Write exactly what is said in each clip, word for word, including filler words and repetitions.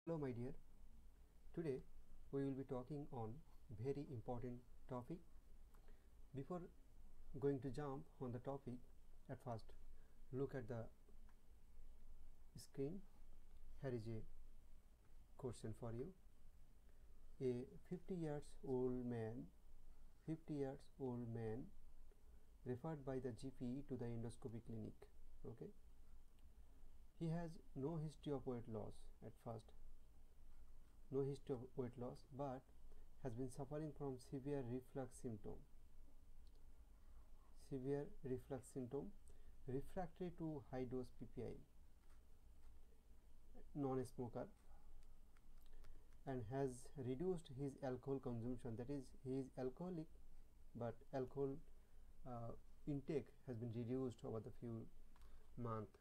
Hello my dear, today we will be talking on very important topic. Before going to jump on the topic, at first look at the screen. Here is a question for you. A fifty years old man fifty years old man referred by the G P to the endoscopy clinic. Okay, he has no history of weight loss at first no history of weight loss but has been suffering from severe reflux symptom severe reflux symptom refractory to high dose P P I, non-smoker, and has reduced his alcohol consumption. That is, he is alcoholic but alcohol uh, intake has been reduced over the few month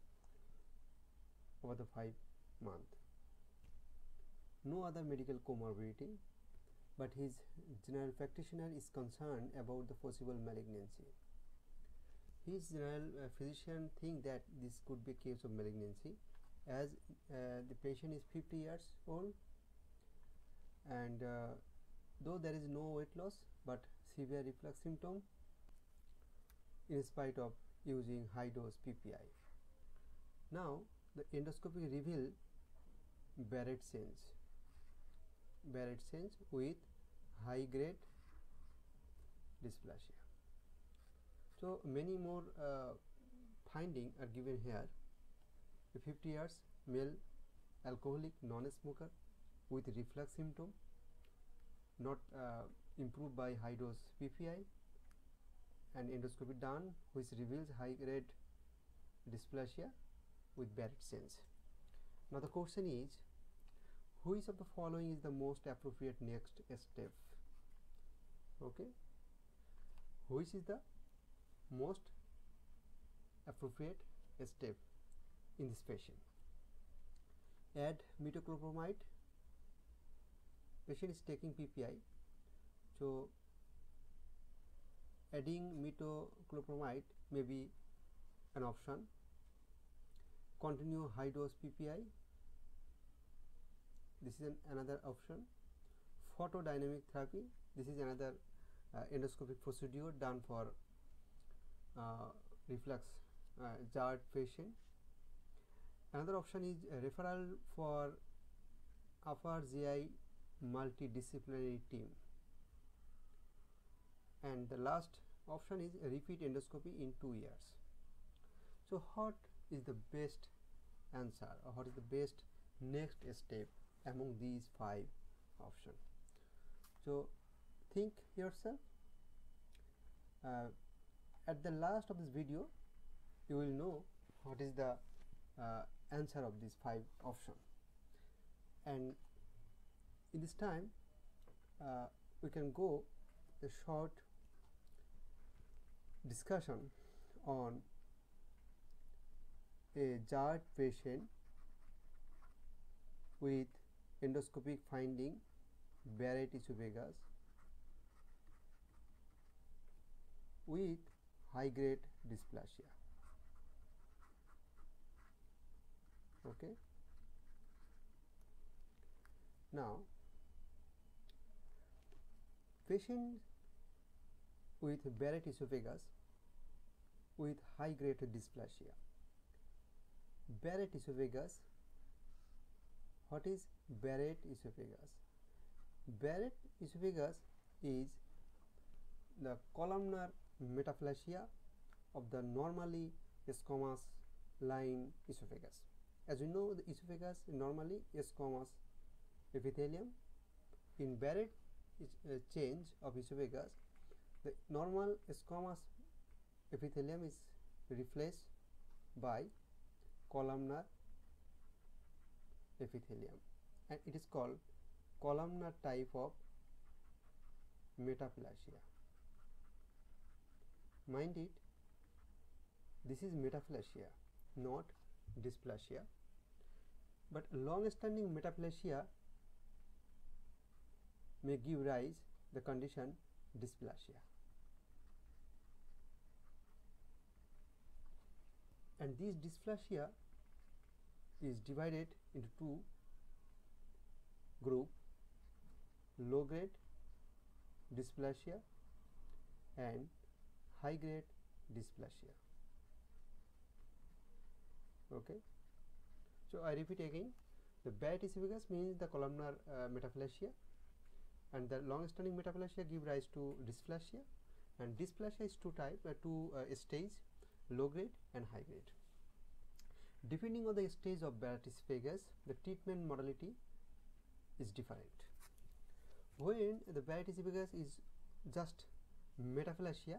over the five month. No other medical comorbidity, but his general practitioner is concerned about the possible malignancy. His general uh, physician think that this could be a case of malignancy, as uh, the patient is fifty years old and uh, though there is no weight loss but severe reflux symptom in spite of using high dose P P I. Now the endoscopy revealed Barrett change Barrett change with high grade dysplasia. So many more uh, finding are given here. A fifty years male alcoholic non-smoker with reflux symptom not uh, improved by high dose P P I, and endoscopy done which reveals high grade dysplasia with Barrett change. Now the question is, which of the following is the most appropriate next step? Okay, which is the most appropriate step in this patient? Add metoclopramide. Patient is taking P P I, so adding metoclopramide may be an option. Continue high dose P P I. This is an, another option. Photodynamic therapy. This is another uh, endoscopic procedure done for uh, reflux uh, J A R D patient. Another option is a referral for upper G I multidisciplinary team. And the last option is a repeat endoscopy in two years. So what is the best answer, or what is the best next step among these five options? So think yourself. Uh, at the last of this video you will know what is the uh, answer of these five options, and in this time uh, we can go a short discussion on a J A R D patient with endoscopic finding Barrett esophagus with high grade dysplasia. Okay, now patient with Barrett esophagus with high grade dysplasia. Barrett esophagus. What is Barrett esophagus? Barrett esophagus is the columnar metaplasia of the normally squamous line esophagus. As you know, the esophagus is normally squamous epithelium. In Barrett uh, change of esophagus, the normal squamous epithelium is replaced by columnar epithelium, and it is called columnar type of metaplasia. Mind it, this is metaplasia, not dysplasia, but long-standing metaplasia may give rise the condition dysplasia. And this dysplasia is divided into two group low grade dysplasia and high grade dysplasia. Okay, so I repeat again, the Barrett esophagus means the columnar uh, metaplasia, and the long standing metaplasia give rise to dysplasia, and dysplasia is two type uh, two uh, stage, low grade and high grade. Depending on the stage of Barrett esophagus, the treatment modality is different. When the Barrett esophagus is just metaplasia,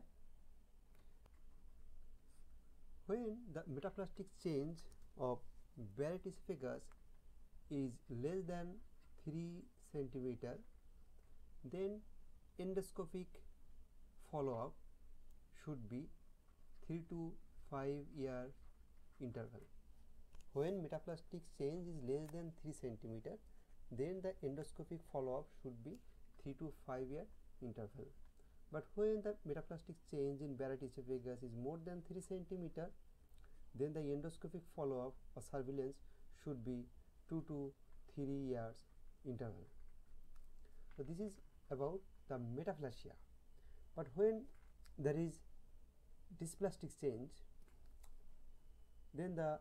when the metaplastic change of Barrett esophagus is less than three centimeter, then endoscopic follow-up should be three to five year interval. When metaplastic change is less than three centimeter, then the endoscopic follow-up should be three to five year interval. But when the metaplastic change in Barrett esophagus is more than three centimeter, then the endoscopic follow-up or surveillance should be two to three years interval. So this is about the metaplasia. But when there is dysplastic change, then the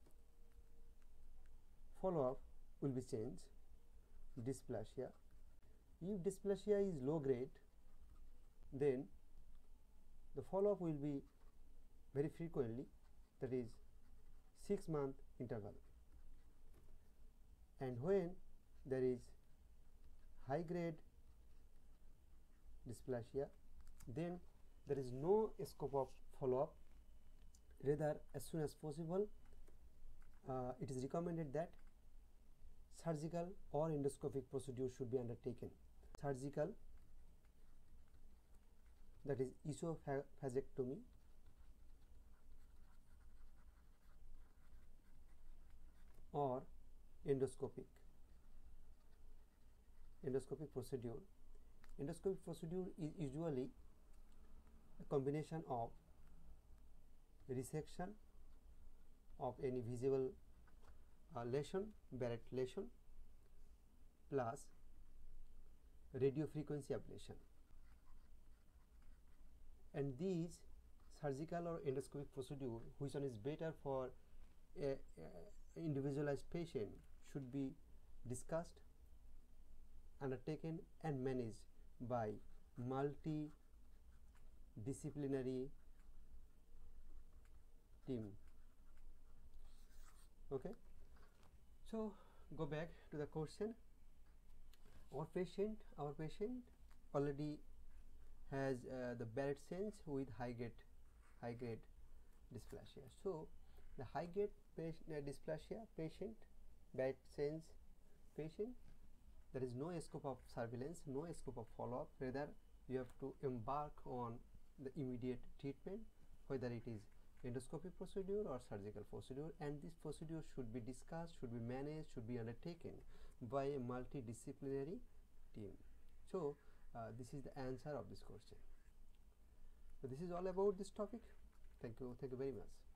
follow-up will be changed, dysplasia. If dysplasia is low grade, then the follow-up will be very frequently, that is six month interval. And when there is high grade dysplasia, then there is no scope of follow-up. Rather, as soon as possible, uh, it is recommended that surgical or endoscopic procedure should be undertaken. Surgical, that is esophagectomy, or endoscopic endoscopic procedure. Endoscopic procedure is usually a combination of resection of any visible uh, lesion, Barrett lesion, plus radio frequency ablation. And these surgical or endoscopic procedure, which one is better for a, a individualized patient, should be discussed, undertaken and managed by multidisciplinary team. Okay, so go back to the question. Our patient, our patient already has uh, the Barrett sense with high grade, high grade dysplasia. So the high grade patient, uh, dysplasia patient, Barrett sense patient, there is no scope of surveillance, no scope of follow-up. Rather, you have to embark on the immediate treatment, whether it is endoscopic procedure or surgical procedure, and this procedure should be discussed, should be managed, should be undertaken by a multidisciplinary team. So uh, this is the answer of this question. So this is all about this topic. Thank you. Thank you very much.